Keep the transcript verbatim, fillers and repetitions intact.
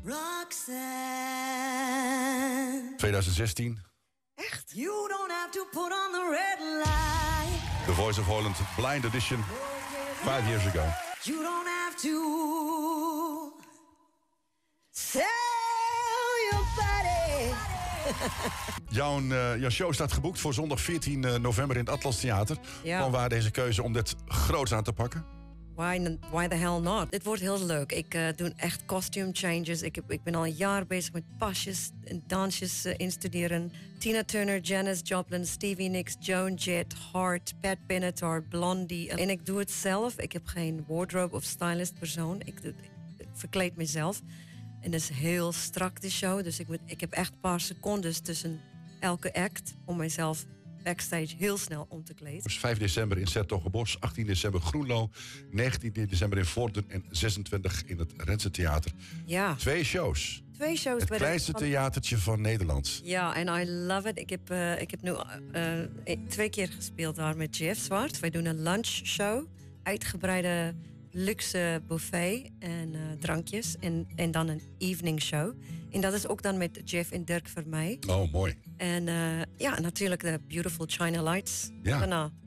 Roxanne. twintig zestien. Echt? You don't have to put on the red light. The Voice of Holland Blind Edition. Five years ago. You don't have to sell your body. Jouw, uh, jouw show staat geboekt voor zondag veertien november in het Atlas Theater. Ja. Van waar deze keuze om dit groots aan te pakken? Why, why the hell not? Dit wordt heel leuk. Ik uh, doe echt costume changes. Ik, heb, ik ben al een jaar bezig met pasjes en dansjes uh, instuderen. Tina Turner, Janis Joplin, Stevie Nicks, Joan Jett, Hart, Pat Benatar, Blondie. En ik doe het zelf. Ik heb geen wardrobe of stylist persoon. Ik, doe, ik verkleed mezelf. En dat is heel strak, de show. Dus ik, moet, ik heb echt een paar secondes tussen elke act om mezelf backstage heel snel om te kleden. Dus vijf december in 's-Hertogenbosch, achttien december Groenlo, negentien december in Vorden en zesentwintig in het Rentse Theater. Ja. Twee shows. Twee shows. Het bij kleinste de... theatertje van Nederland. Ja, en I love it. Ik heb, uh, ik heb nu uh, twee keer gespeeld daar met Jeff Zwart. Wij doen een lunchshow, uitgebreide luxe buffet en uh, drankjes. En, en dan een evening show. En dat is ook dan met Jeff en Dirk Vermeij. Oh, mooi. En uh, ja, natuurlijk de Beautiful China Lights Ja. daarna.